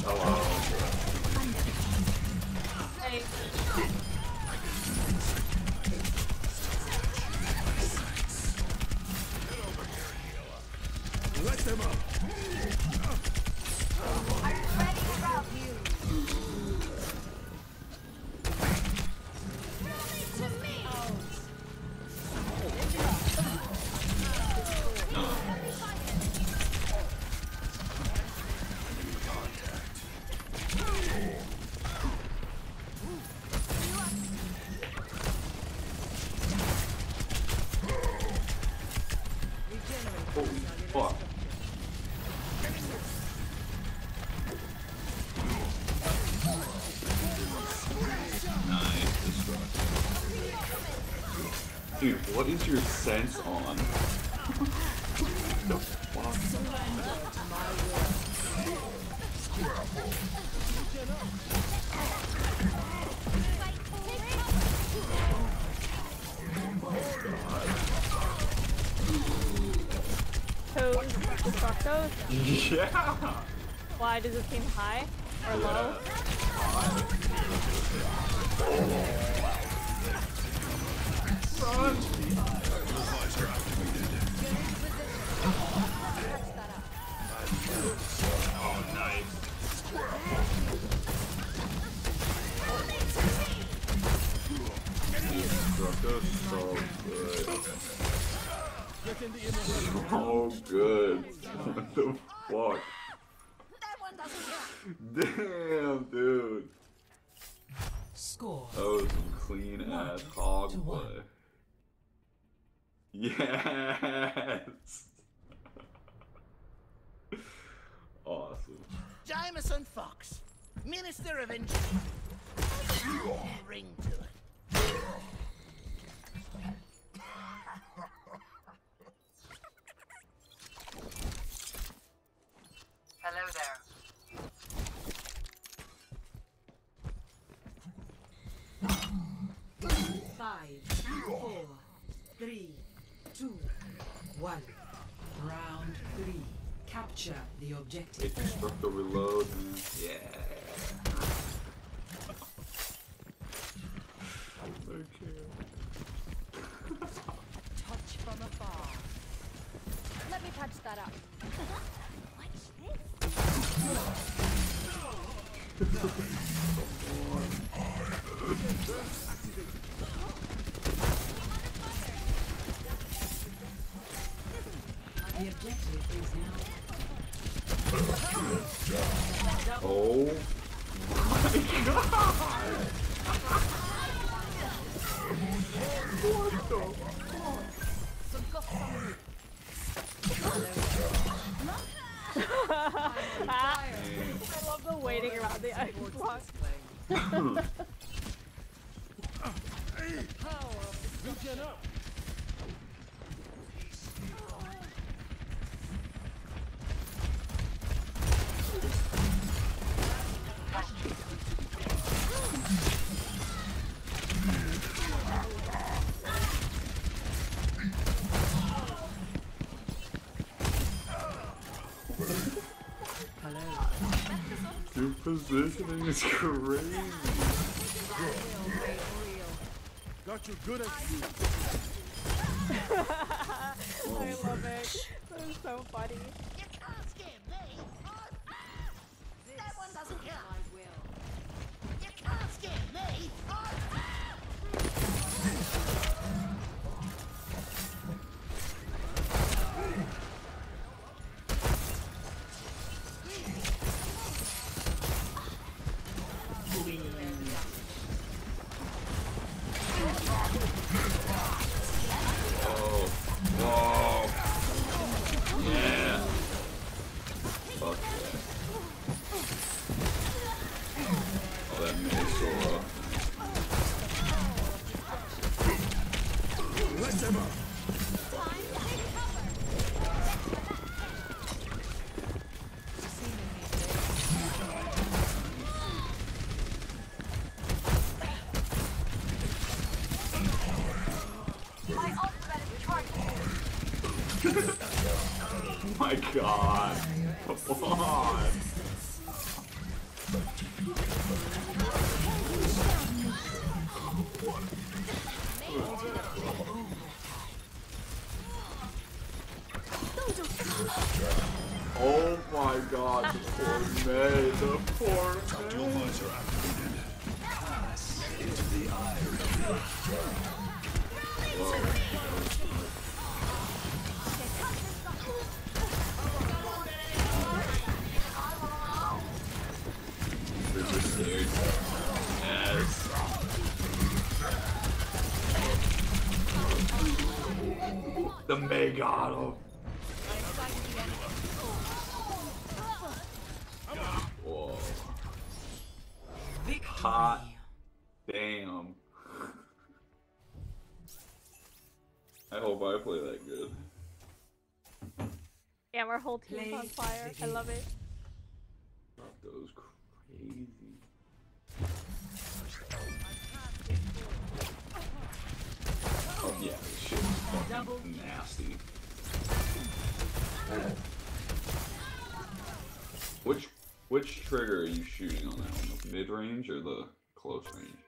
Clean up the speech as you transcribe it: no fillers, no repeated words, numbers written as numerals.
Hey. Let them up. I'm ready to route you. Holy fuck. Nice destruction. Dude, what is your sense on? The fuck? Who's Destructos? Yeah! Why does it seem high or low? Run! Oh, nice. Destructo's so good. So good. What the fuck? That one doesn't hit. Damn, dude. Score. That was some clean ass hog play. Yes. Awesome. Jameson Fox, Minister of Engineering. Ring to it. Hello there. Five, 4, 3, 2, 1. Round 3. Capture the objective. Hit Destructo reload, man. Yeah. Okay. Touch from afar. Let me touch that up. Watch The objective is now. Oh my god! What the I love the waiting around the ice block. Regen up. Your positioning is crazy. Got you good at you. I love it. That is so funny. You can't scare me. That one doesn't count. You can't scare me. Oh, whoa. Yeah. Fuck yeah. Oh, that made so Let them up. My ultimate is charging. Oh my god. Come on. Oh my god, the poor May, the poor Tactical May. visor activated. Pass into the eye. Yes. The May got him. Whoa. Hot damn. I hope I play that good. Yeah, our whole team's on fire. I love it. That was crazy. Oh yeah, this shit is fucking nasty. Which trigger are you shooting on that one? The mid range or the close range?